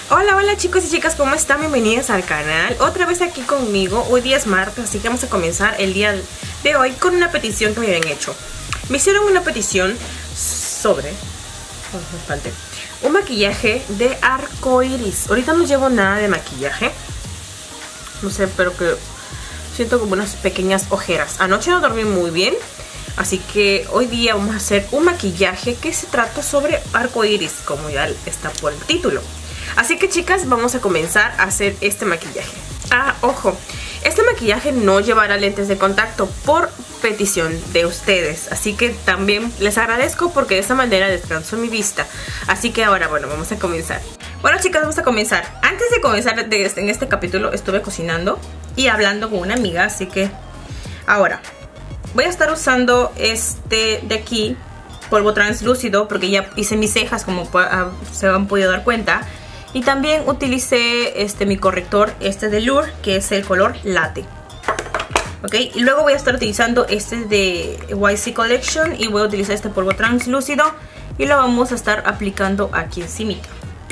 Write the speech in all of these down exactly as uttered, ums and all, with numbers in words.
Hola, hola chicos y chicas, ¿cómo están? Bienvenidos al canal. Otra vez aquí conmigo. Hoy día es martes, así que vamos a comenzar el día de hoy con una petición que me habían hecho. Me hicieron una petición sobre oh, me falté, un maquillaje de arcoiris. Ahorita no llevo nada de maquillaje. No sé, pero que siento como unas pequeñas ojeras. Anoche no dormí muy bien, así que hoy día vamos a hacer un maquillaje que se trata sobre arcoiris, como ya está por el título. Así que chicas, vamos a comenzar a hacer este maquillaje. Ah, ojo, este maquillaje no llevará lentes de contacto por petición de ustedes. Así que también les agradezco porque de esta manera descanso mi vista. Así que ahora, bueno, vamos a comenzar. Bueno chicas, vamos a comenzar. Antes de comenzar de este, en este capítulo estuve cocinando y hablando con una amiga. Así que ahora voy a estar usando este de aquí, polvo translúcido, porque ya hice mis cejas, como se han podido dar cuenta. Y también utilicé este mi corrector, este de Lure, que es el color Latte. Ok, y luego voy a estar utilizando este de Y C Collection y voy a utilizar este polvo translúcido y lo vamos a estar aplicando aquí encimita.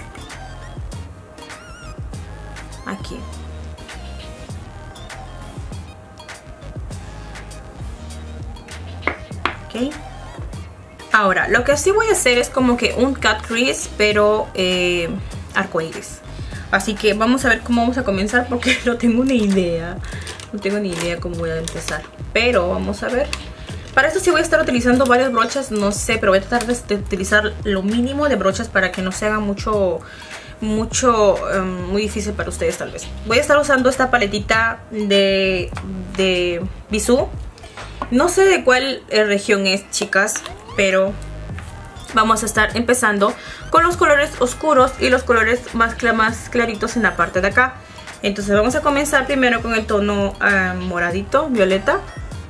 Aquí. Ok. Ahora, lo que sí voy a hacer es como que un cut crease, pero eh, arcoíris. Así que vamos a ver cómo vamos a comenzar, porque no tengo ni idea. No tengo ni idea cómo voy a empezar. Pero vamos a ver. Para esto sí voy a estar utilizando varias brochas, no sé, pero voy a tratar de utilizar lo mínimo de brochas para que no se haga mucho, mucho, um, muy difícil para ustedes tal vez. Voy a estar usando esta paletita de, de Bisú. No sé de cuál región es, chicas, pero vamos a estar empezando con los colores oscuros y los colores más, cl más claritos en la parte de acá. Entonces vamos a comenzar primero con el tono uh, moradito, violeta.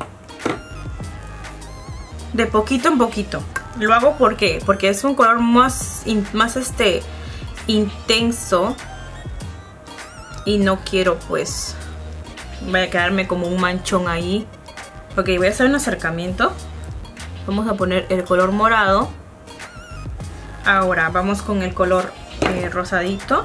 De poquito en poquito. Lo hago ¿por qué? Porque es un color más, in, más este, intenso. Y no quiero pues vaya a quedarme como un manchón ahí. Ok, voy a hacer un acercamiento. Vamos a poner el color morado. Ahora vamos con el color eh, rosadito.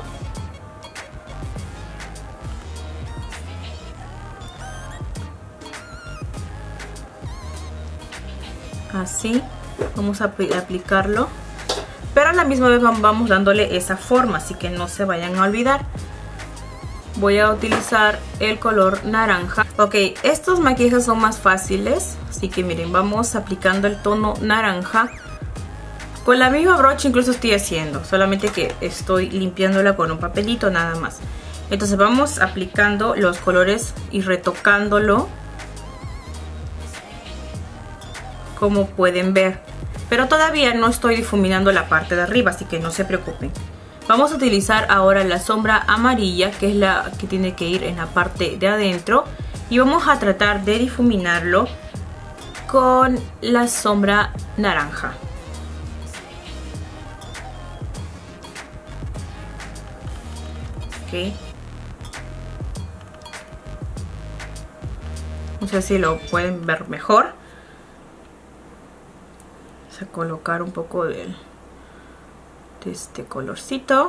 Así. Vamos a aplicarlo. Pero a la misma vez vamos dándole esa forma, así que no se vayan a olvidar. Voy a utilizar el color naranja. Ok, estos maquillajes son más fáciles, así que miren, vamos aplicando el tono naranja. Con la misma brocha incluso estoy haciendo, solamente que estoy limpiándola con un papelito nada más. Entonces vamos aplicando los colores y retocándolo, como pueden ver. Pero todavía no estoy difuminando la parte de arriba, así que no se preocupen. Vamos a utilizar ahora la sombra amarilla, que es la que tiene que ir en la parte de adentro. Y vamos a tratar de difuminarlo con la sombra naranja. Ok. No sé si lo pueden ver mejor. Vamos a colocar un poco de... este colorcito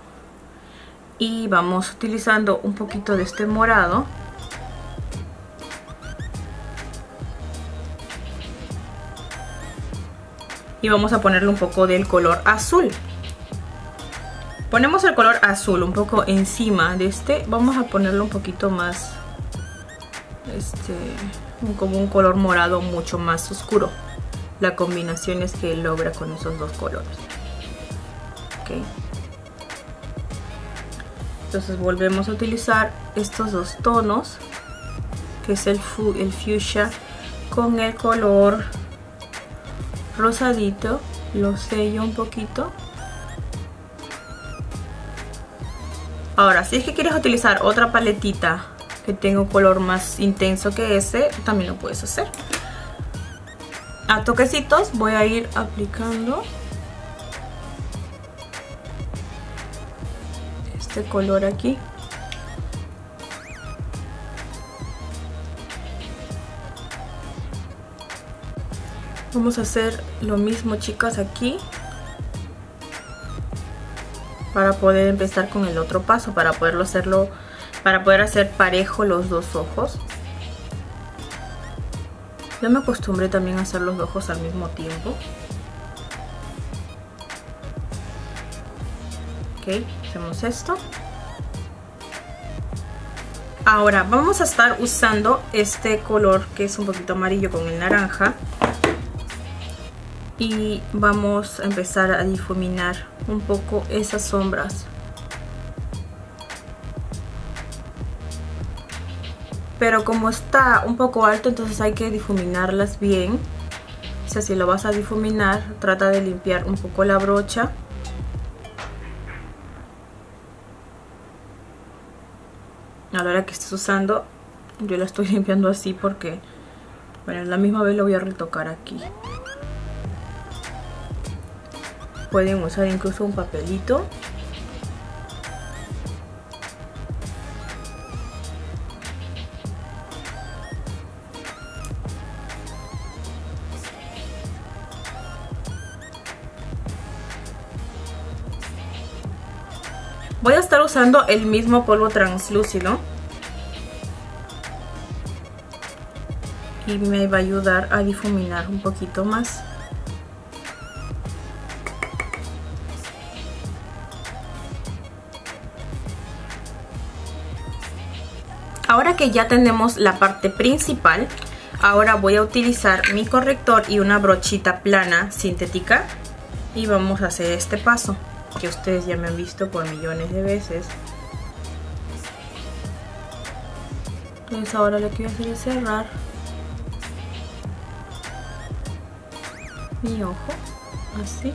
y vamos utilizando un poquito de este morado y vamos a ponerle un poco del color azul. Ponemos el color azul un poco encima de este, vamos a ponerlo un poquito más este como un color morado mucho más oscuro. La combinación es que logra con esos dos colores. Okay. Entonces volvemos a utilizar estos dos tonos, que es el, fu el fuchsia con el color rosadito. Lo sello un poquito. Ahora, si es que quieres utilizar otra paletita que tenga un color más intenso que ese, también lo puedes hacer. A toquecitos voy a ir aplicando este color aquí. Vamos a hacer lo mismo, chicas, aquí. para poder empezar con el otro paso, para poderlo hacerlo, para poder hacer parejo los dos ojos. Yo me acostumbré también a hacer los dos ojos al mismo tiempo. Ok, hacemos esto. Ahora vamos a estar usando este color que es un poquito amarillo con el naranja. Y vamos a empezar a difuminar un poco esas sombras. Pero como está un poco alto, entonces hay que difuminarlas bien. O sea, si lo vas a difuminar, trata de limpiar un poco la brocha. A la hora que estés usando, yo la estoy limpiando así porque, bueno, a la misma vez lo voy a retocar aquí. Pueden usar incluso un papelito. Voy a estar usando el mismo polvo translúcido y me va a ayudar a difuminar un poquito más. Ahora que ya tenemos la parte principal, ahora voy a utilizar mi corrector y una brochita plana sintética y vamos a hacer este paso que ustedes ya me han visto por millones de veces. Entonces ahora lo que voy a hacer es cerrar mi ojo así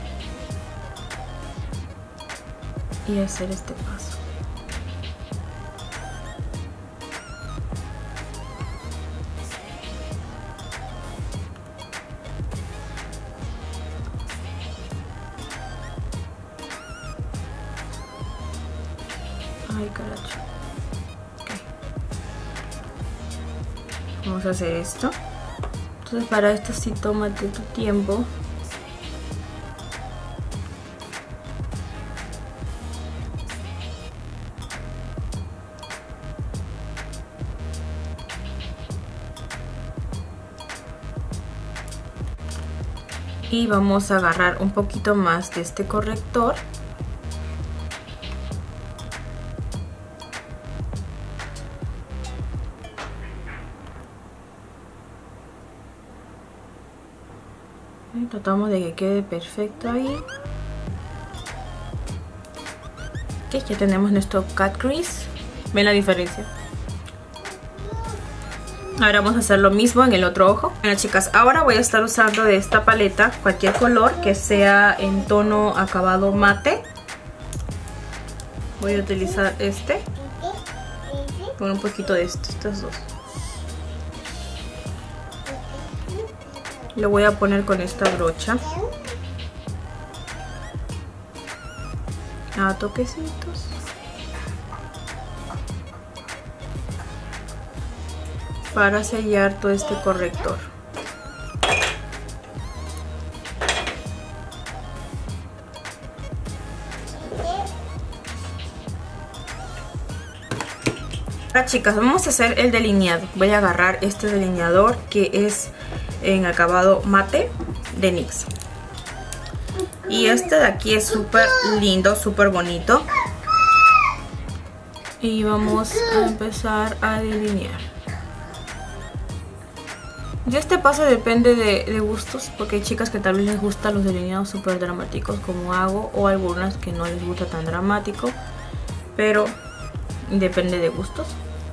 y hacer este paso. Ay, caracho. Okay. Vamos a hacer esto. Entonces para esto sí tómate tu tiempo. Y vamos a agarrar un poquito más de este corrector. Tratamos de que quede perfecto ahí. Ok, ya tenemos nuestro cat crease. ¿Ven la diferencia? Ahora vamos a hacer lo mismo en el otro ojo. Bueno, chicas, ahora voy a estar usando de esta paleta cualquier color que sea en tono acabado mate. Voy a utilizar este con un poquito de esto, estos dos. Lo voy a poner con esta brocha a toquecitos. Para sellar todo este corrector. Ahora, chicas, vamos a hacer el delineado. Voy a agarrar este delineador que es en acabado mate de NYX. Y este de aquí es súper lindo, súper bonito. Y vamos a empezar a delinear. Y este paso depende de, de gustos, porque hay chicas que tal vez les gustan los delineados súper dramáticos como hago, o algunas que no les gusta tan dramático, pero depende de gustos.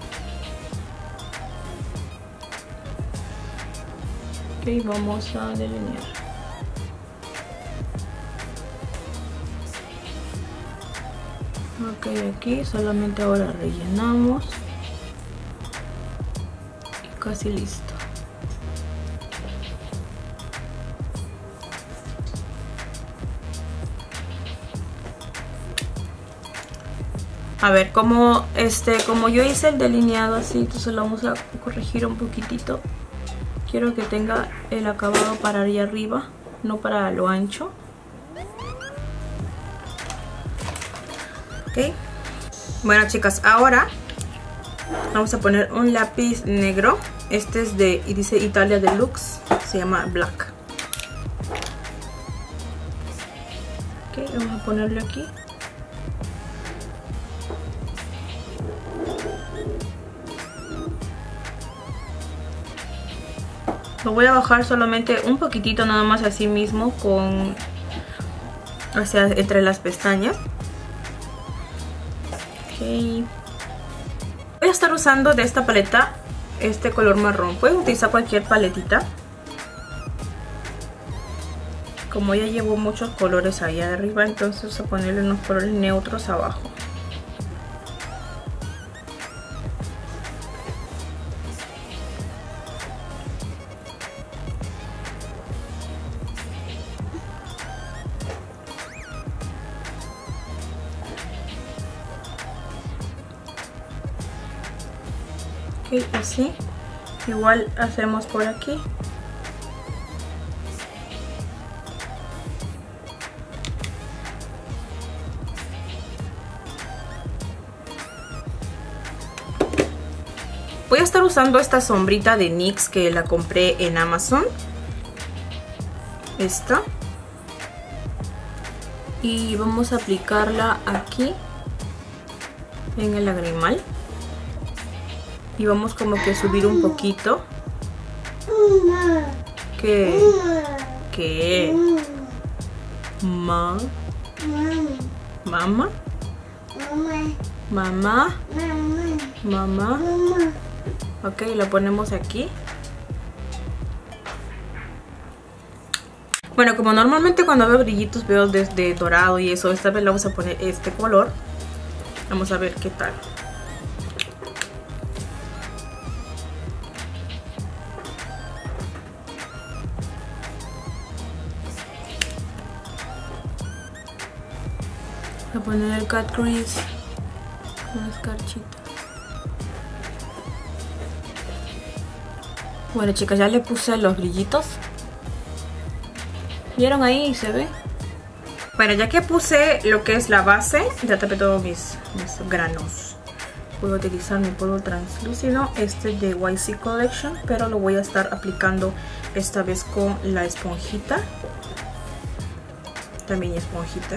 Ok, vamos a delinear. Ok, aquí solamente ahora rellenamos y casi listo. A ver, como este, como yo hice el delineado así, entonces lo vamos a corregir un poquitito. Quiero que tenga el acabado para allá arriba, no para lo ancho. Ok. Bueno, chicas, ahora vamos a poner un lápiz negro. Este es de, y dice Italia Deluxe, se llama Black. Ok, vamos a ponerlo aquí. Lo voy a bajar solamente un poquitito nada más, así mismo, con hacia entre las pestañas. Okay. Voy a estar usando de esta paleta este color marrón. Pueden utilizar cualquier paletita. Como ya llevo muchos colores ahí arriba, entonces vamos a ponerle unos colores neutros abajo. Ok, así. Igual hacemos por aquí. Voy a estar usando esta sombrita de N Y X que la compré en Amazon. Esta. Y vamos a aplicarla aquí en el lagrimal. Y vamos como que a subir un poquito. ¿Qué? ¿Qué? Ma. Mamá. Mamá. Mamá. Ok, lo ponemos aquí. Bueno, como normalmente cuando veo brillitos veo desde dorado y eso, esta vez le vamos a poner este color. Vamos a ver qué tal. Voy a poner el cut crease, una escarchita. Bueno, chicas, ya le puse los brillitos. ¿Vieron ahí? ¿Se ve? Bueno, ya que puse lo que es la base, ya tapé todos mis, mis granos. Voy a utilizar mi polvo translúcido, este de Y C Collection, pero lo voy a estar aplicando esta vez con la esponjita. También esponjita.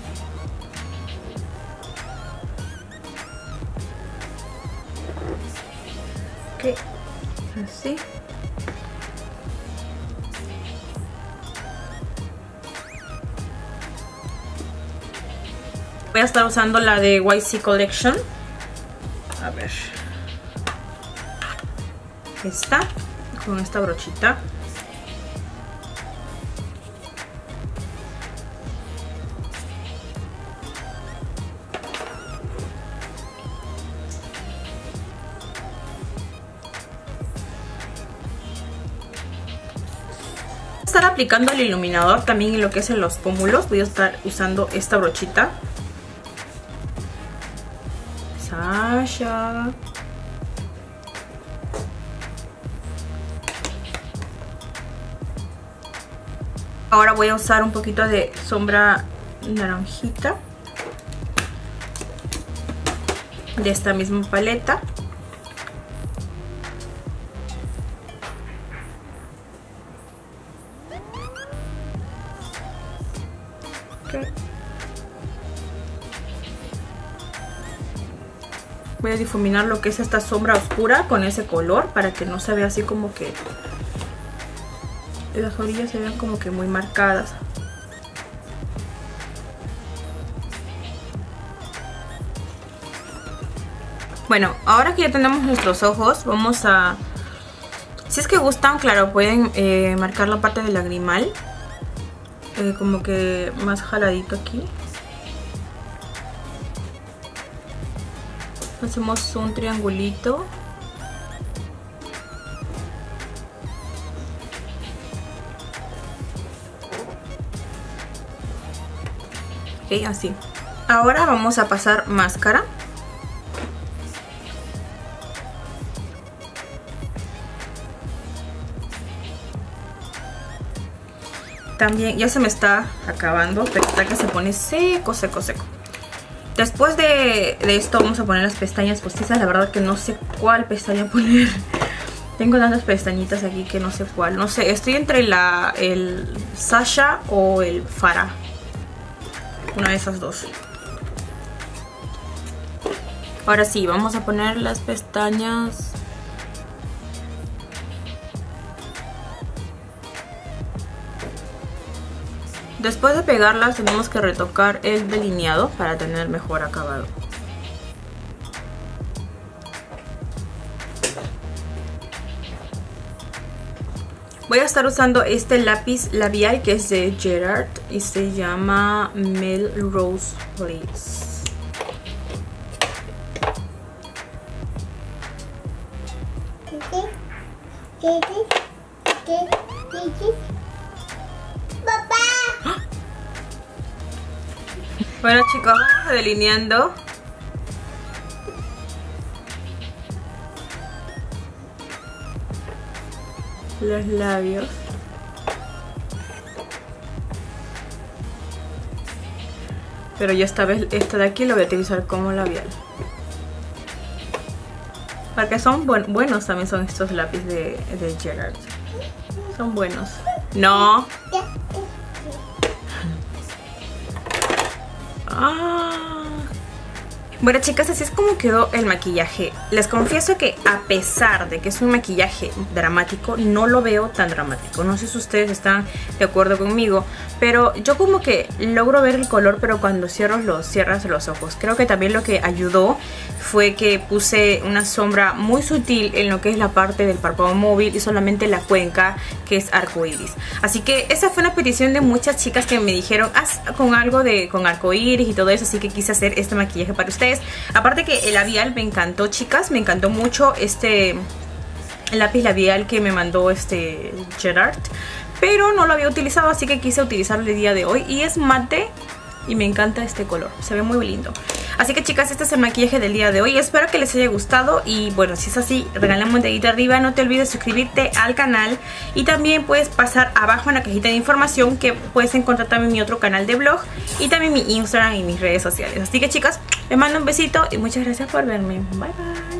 Ok, así. Voy a estar usando la de Y C Collection. A ver. Esta, con esta brochita. Estar aplicando el iluminador también en lo que es en los pómulos. Voy a estar usando esta brochita. Sasha. Ahora voy a usar un poquito de sombra naranjita de esta misma paleta. Okay. Voy a difuminar lo que es esta sombra oscura con ese color para que no se vea así como que las orillas se vean como que muy marcadas. Bueno, ahora que ya tenemos nuestros ojos, vamos a... Si es que gustan, claro, pueden eh, marcar la parte del lagrimal. Eh, como que más jaladito aquí. Hacemos un triangulito. Ok, así. Ahora vamos a pasar máscara. También ya se me está acabando, pero está que se pone seco, seco, seco. Después de, de esto vamos a poner las pestañas postizas. La verdad que no sé cuál pestaña poner. Tengo tantas pestañitas aquí que no sé cuál. No sé, estoy entre la, el Sasha o el Farah. Una de esas dos. Ahora sí, vamos a poner las pestañas. Después de pegarlas tenemos que retocar el delineado para tener mejor acabado. Voy a estar usando este lápiz labial que es de Gerard y se llama Melrose Place. Bueno chicos, vamos delineando. Los labios. Pero yo esta vez, esta de aquí lo voy a utilizar como labial. Porque son buen, buenos también son estos lápices de, de Gerard. Son buenos. No. Ah. Bueno chicas, así es como quedó el maquillaje. Les confieso que a pesar de que es un maquillaje dramático, no lo veo tan dramático. No sé si ustedes están de acuerdo conmigo, pero yo como que logro ver el color, pero cuando cierro los, cierras los ojos. Creo que también lo que ayudó fue que puse una sombra muy sutil en lo que es la parte del párpado móvil y solamente la cuenca, que es arcoiris. Así que esa fue una petición de muchas chicas que me dijeron, haz con algo de con arcoiris y todo eso, así que quise hacer este maquillaje para ustedes. Aparte que el labial me encantó, chicas, me encantó mucho este el lápiz labial que me mandó este Gerard, pero no lo había utilizado, así que quise utilizarlo el día de hoy y es mate y me encanta este color, se ve muy lindo. Así que chicas, este es el maquillaje del día de hoy. Espero que les haya gustado y bueno, si es así, regálame un dedito arriba. No te olvides suscribirte al canal y también puedes pasar abajo en la cajita de información que puedes encontrar también mi otro canal de blog y también mi Instagram y mis redes sociales. Así que chicas, les mando un besito y muchas gracias por verme. Bye bye.